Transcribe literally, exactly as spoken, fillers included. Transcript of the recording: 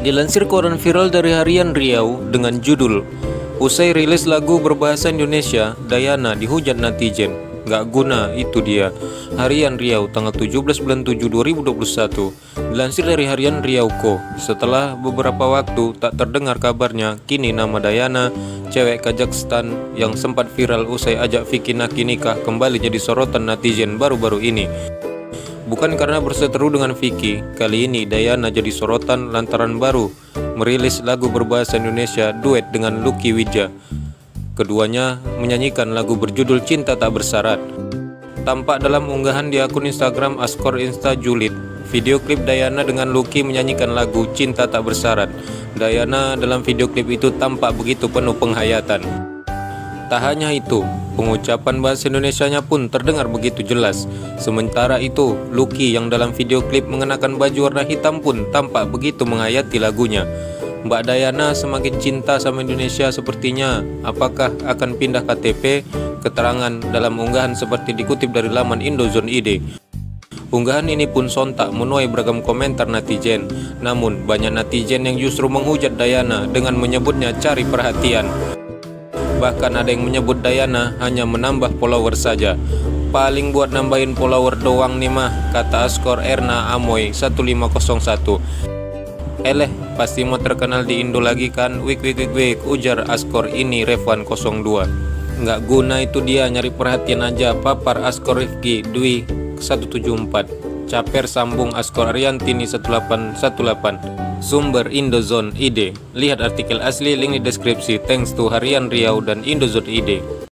Dilansir koran viral dari Harian Riau dengan judul "Usai rilis lagu berbahasa Indonesia, Dayana dihujat netizen, gak guna itu dia." Harian Riau tanggal tujuh belas bulan tujuh dua ribu dua puluh satu. Dilansir dari Harian Riau.co, setelah beberapa waktu tak terdengar kabarnya, kini nama Dayana, cewek Kazakhstan yang sempat viral usai ajak Vicky Naki nikah, kembali jadi sorotan netizen baru-baru ini. Bukan karena berseteru dengan Vicky, kali ini Dayana jadi sorotan lantaran baru merilis lagu berbahasa Indonesia duet dengan Lucky Widja. Keduanya menyanyikan lagu berjudul Cinta Tak Bersyarat. Tampak dalam unggahan di akun Instagram Askor Insta Julid, video klip Dayana dengan Lucky menyanyikan lagu Cinta Tak Bersyarat. Dayana dalam video klip itu tampak begitu penuh penghayatan. Tak hanya itu, pengucapan bahasa Indonesianya pun terdengar begitu jelas. Sementara itu, Lucky yang dalam video klip mengenakan baju warna hitam pun tampak begitu menghayati lagunya. Mbak Dayana semakin cinta sama Indonesia sepertinya. Apakah akan pindah K T P? Keterangan dalam unggahan seperti dikutip dari laman Indozone I D. Unggahan ini pun sontak menuai beragam komentar netizen. Namun, banyak netizen yang justru menghujat Dayana dengan menyebutnya cari perhatian. Bahkan ada yang menyebut Dayana hanya menambah follower saja. Paling buat nambahin follower doang nih mah, kata Askor Erna Amoy satu lima nol satu. Eleh, pasti mau terkenal di Indo lagi kan? Wik wik wik wik, ujar Askor ini Revan nol dua. Nggak guna itu dia, nyari perhatian aja, papar Askor Rifki Dwi satu tujuh empat. Caper sambung Askor Ariantini satu delapan satu delapan. Sumber Indozone I D. Lihat artikel asli, link di deskripsi. Thanks to Harian Riau dan Indozone I D.